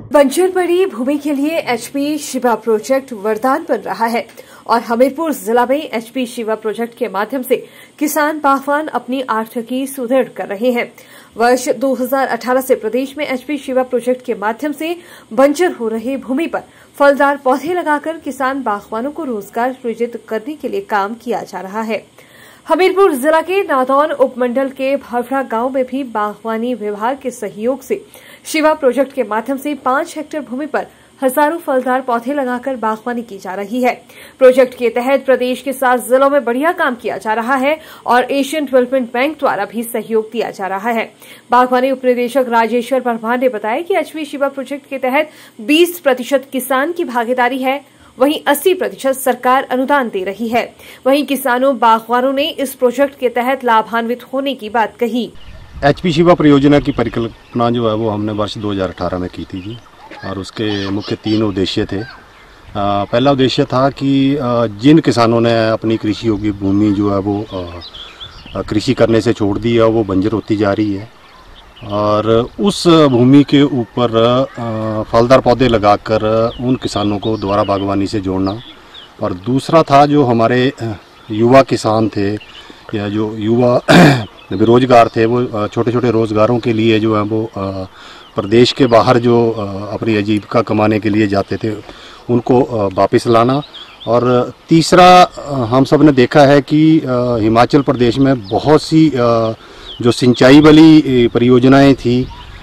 बंजर पड़ी भूमि के लिए एचपी शिवा प्रोजेक्ट वरदान बन रहा है और हमीरपुर जिला में एचपी शिवा प्रोजेक्ट के माध्यम से किसान बागवान अपनी आर्थिकी सुदृढ़ कर रहे हैं। वर्ष 2018 से प्रदेश में एचपी शिवा प्रोजेक्ट के माध्यम से बंजर हो रही भूमि पर फलदार पौधे लगाकर किसान बागवानों को रोजगार सृजित करने के लिए काम किया जा रहा है। हमीरपुर जिला के नादौन उपमंडल के भवरा गांव में भी बागवानी विभाग के सहयोग से शिवा प्रोजेक्ट के माध्यम से 5 हेक्टेयर भूमि पर हजारों फलदार पौधे लगाकर बागवानी की जा रही है। प्रोजेक्ट के तहत प्रदेश के 7 जिलों में बढ़िया काम किया जा रहा है और एशियन डेवलपमेंट बैंक द्वारा भी सहयोग दिया जा रहा है। बागवानी उपनिदेशक राजेश्वर परमार ने बताया कि एचपी शिवा प्रोजेक्ट के तहत 20% किसान की भागीदारी है, वहीं 80% सरकार अनुदान दे रही है। वहीं किसानों बागवानों ने इस प्रोजेक्ट के तहत लाभान्वित होने की बात कही। एचपी शिवा परियोजना की परिकल्पना जो है वो हमने वर्ष 2018 में की थी जी, और उसके मुख्य 3 उद्देश्य थे। पहला उद्देश्य था कि जिन किसानों ने अपनी कृषि योग्य भूमि जो है वो कृषि करने से छोड़ दी है, वो बंजर होती जा रही है, और उस भूमि के ऊपर फलदार पौधे लगाकर उन किसानों को दोबारा बागवानी से जोड़ना। और दूसरा था जो हमारे युवा किसान थे या जो युवा बेरोजगार थे, वो छोटे छोटे रोजगारों के लिए जो है वो प्रदेश के बाहर जो अपनी आजीविका कमाने के लिए जाते थे, उनको वापस लाना। और तीसरा, हम सब ने देखा है कि हिमाचल प्रदेश में बहुत सी जो सिंचाई वाली परियोजनाएं थी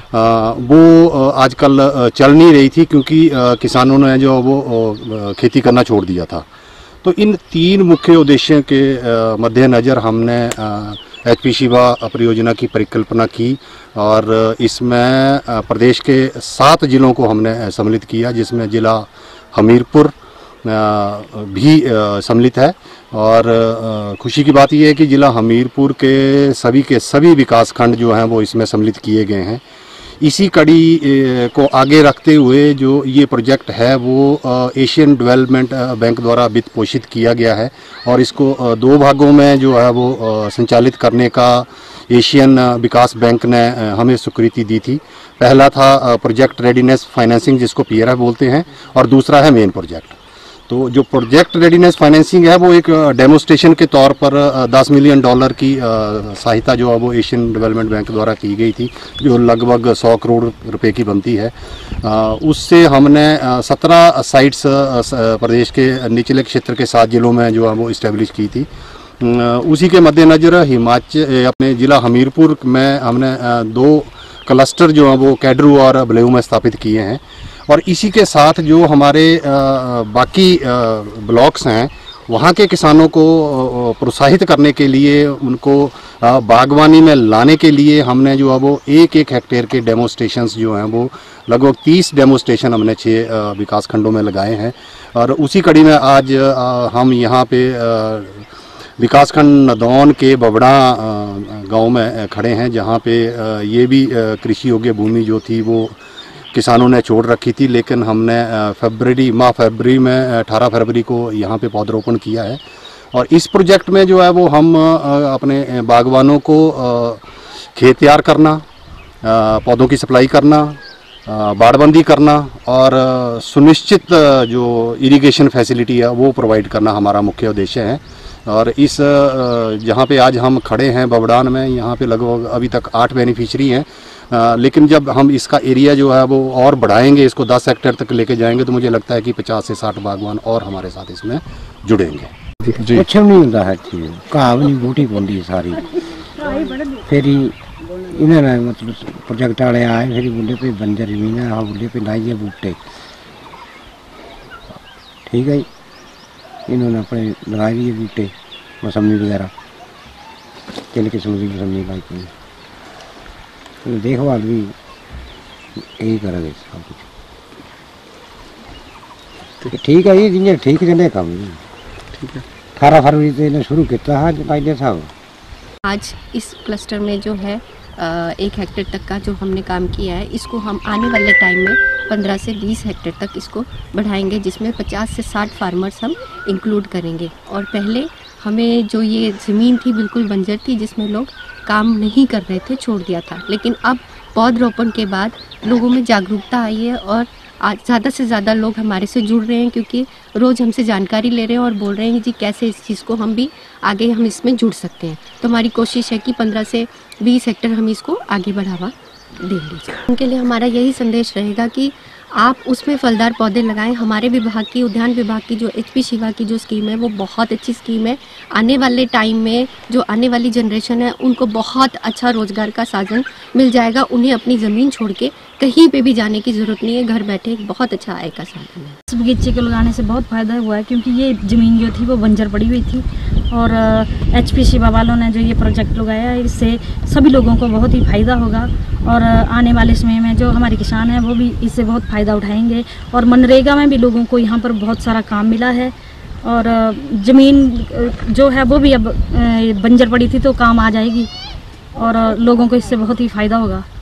वो आजकल चल नहीं रही थी, क्योंकि किसानों ने जो वो खेती करना छोड़ दिया था। तो इन 3 मुख्य उद्देश्यों के मद्देनज़र हमने एचपी शिवा परियोजना की परिकल्पना की, और इसमें प्रदेश के 7 जिलों को हमने सम्मिलित किया, जिसमें जिला हमीरपुर भी सम्मिलित है। और खुशी की बात यह है कि जिला हमीरपुर के सभी विकासखंड जो हैं वो इसमें सम्मिलित किए गए हैं। इसी कड़ी को आगे रखते हुए जो ये प्रोजेक्ट है वो एशियन डेवलपमेंट बैंक द्वारा वित्त पोषित किया गया है, और इसको 2 भागों में जो है वो संचालित करने का एशियन विकास बैंक ने हमें स्वीकृति दी थी। पहला था प्रोजेक्ट रेडीनेस फाइनेंसिंग, जिसको पीआरएफ बोलते हैं, और दूसरा है मेन प्रोजेक्ट। तो जो प्रोजेक्ट रेडीनेस फाइनेंसिंग है वो एक डेमोस्ट्रेशन के तौर पर $10 मिलियन की सहायता जो है वो एशियन डेवलपमेंट बैंक द्वारा की गई थी, जो लगभग 100 करोड़ रुपए की बनती है। उससे हमने 17 साइट्स प्रदेश के निचले क्षेत्र के 7 जिलों में जो है वो इस्टेब्लिश की थी। उसी के मद्देनज़र अपने ज़िला हमीरपुर में हमने 2 क्लस्टर जो हैं वो कैडरू और बलेऊ में स्थापित किए हैं। और इसी के साथ जो हमारे बाकी ब्लॉक्स हैं, वहाँ के किसानों को प्रोत्साहित करने के लिए, उनको बागवानी में लाने के लिए हमने जो है वो 1-1 हेक्टेयर के डेमोस्ट्रेशंस जो हैं वो लगभग 30 डेमोस्ट्रेशन हमने 6 विकास खंडों में लगाए हैं। और उसी कड़ी में आज हम यहाँ पे विकासखंड नदौन के बबड़ा गांव में खड़े हैं, जहाँ पे ये भी कृषि योग्य भूमि जो थी वो किसानों ने छोड़ रखी थी, लेकिन हमने फरवरी में 18 फरवरी को यहाँ पे पौधरोपण किया है। और इस प्रोजेक्ट में जो है वो हम अपने बागवानों को खेत तैयार करना, पौधों की सप्लाई करना, बाड़बंदी करना और सुनिश्चित जो इरिगेशन फैसिलिटी है वो प्रोवाइड करना हमारा मुख्य उद्देश्य है। और इस जहाँ पे आज हम खड़े हैं बबड़ान में, यहाँ पे लगभग अभी तक 8 बेनिफिशरी हैं, लेकिन जब हम इसका एरिया जो है वो और बढ़ाएंगे, इसको 10 हेक्टेयर तक लेके जाएंगे, तो मुझे लगता है कि 50 से 60 बागवान और हमारे साथ इसमें जुड़ेंगे। कुछ नहीं होता है, घाह नहीं बूटी पौंदी सारी। फिर इन्होंने मतलब प्रोजेक्ट वाले आए, फिर बोले पे बंजर जमीन है, बोले पे लाइए बूटे, ठीक है। इन्होंने अपने लगाए दिए बूटे, मौसमी वगैरह, 3 किस्म की मौसमी लाई थी। देखभाल भी यही करेंगे सब कुछ, ठीक है। ये जिन्हें ठीक चले काम, ठीक है। 18 फरवरी से इन्हें शुरू किया है पहले साहब। आज इस क्लस्टर में जो है 1 हेक्टेयर तक का जो हमने काम किया है, इसको हम आने वाले टाइम में 15 से 20 हेक्टेयर तक इसको बढ़ाएंगे, जिसमें 50 से 60 फार्मर्स हम इंक्लूड करेंगे। और पहले हमें जो ये ज़मीन थी बिल्कुल बंजर थी, जिसमें लोग काम नहीं कर रहे थे, छोड़ दिया था, लेकिन अब पौधरोपण के बाद लोगों में जागरूकता आई है और आज ज़्यादा से ज़्यादा लोग हमारे से जुड़ रहे हैं, क्योंकि रोज़ हमसे जानकारी ले रहे हैं और बोल रहे हैं कि जी कैसे इस चीज़ को हम भी आगे हम इसमें जुड़ सकते हैं। तो हमारी कोशिश है कि 15 से 20 हेक्टेयर हम इसको आगे बढ़ावा देंगे। उनके लिए हमारा यही संदेश रहेगा कि आप उसमें फलदार पौधे लगाएं। हमारे विभाग की, उद्यान विभाग की जो HP शिवा की जो स्कीम है वो बहुत अच्छी स्कीम है। आने वाले टाइम में जो आने वाली जनरेशन है उनको बहुत अच्छा रोजगार का साधन मिल जाएगा। उन्हें अपनी ज़मीन छोड़ के कहीं पे भी जाने की ज़रूरत नहीं है, घर बैठे एक बहुत अच्छा आय का साधन है। इस बगीचे को लगाने से बहुत फ़ायदा हुआ है, क्योंकि ये ज़मीन जो थी वो बंजर पड़ी हुई थी और HP शिवा वालों ने जो ये प्रोजेक्ट लगाया है इससे सभी लोगों को बहुत ही फ़ायदा होगा और आने वाले समय में जो हमारे किसान हैं वो भी इससे बहुत फ़ायदा उठाएंगे। और मनरेगा में भी लोगों को यहाँ पर बहुत सारा काम मिला है और ज़मीन जो है वो भी अब बंजर पड़ी थी तो काम आ जाएगी और लोगों को इससे बहुत ही फ़ायदा होगा।